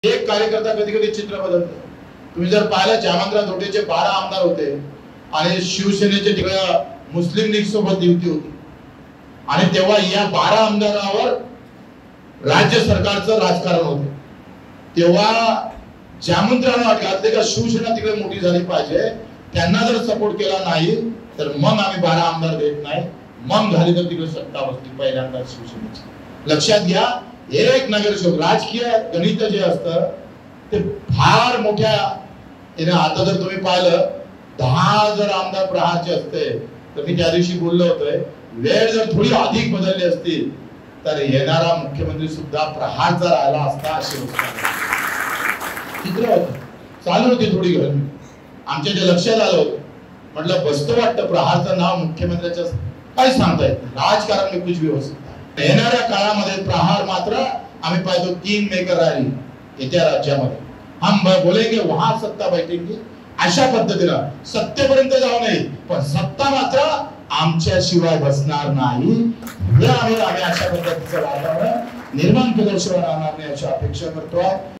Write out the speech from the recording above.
एक कार्यकर्ता कधी कधी चित्र बदलतो. तुम्ही जर पाहिलं जामंतराव धोटेचे 12 आमदार होते आणि शिवसेनेचे तिकडे मुस्लिम लीग सोबत युती होती आणि तेव्हा या 12 आमदारावर राज्य सरकारचं राजकारण होते. तेव्हा जामंतरावांना वाटलं का शिवसेना तिकडे मोठी झाली पाहिजे, त्यांना जर सपोर्ट केला नाही तर मग आम्ही 12 आमदार देत नाही, मग झाली तर तिकडे सत्ता बसली पहिल्यांदा शिवसेनेची. लक्षात घ्या, एक नगरसेवक राजकीय गणित जे असतं ते फार मोठ्या आता जर तुम्ही पाहिलं 10 जर आमदार प्रहारचे असते तर मी त्या दिवशी बोललो होतोय, वेळ जर थोडी अधिक बदलली असती तर येणारा मुख्यमंत्री सुद्धा प्रहारचा राहिला असता असे चित्र होतं. चालू होती थोडी गरमी, आमच्या जे लक्षात आलं होतं, म्हटलं बसतं वाटतं प्रहारचं नाव मुख्यमंत्र्याचं काय सांगता येत नाही, राजकारण में कुछ भी हो सकता है. येणाऱ्या काळामध्ये प्रहार मात्र आम्ही पाहतो किंग मेकर रॅली येत्या राज्यामध्ये हम बोलेंगे वहां सत्ता बैठेंगे, अशा पद्धतीनं सत्तेपर्यंत जाऊ नये पण सत्ता मात्र आमच्या शिवाय बसणार नाही. आम्ही अशा पद्धतीचं वातावरण निर्माण केल्याशिवाय राहणार नाही अशी अपेक्षा करतो.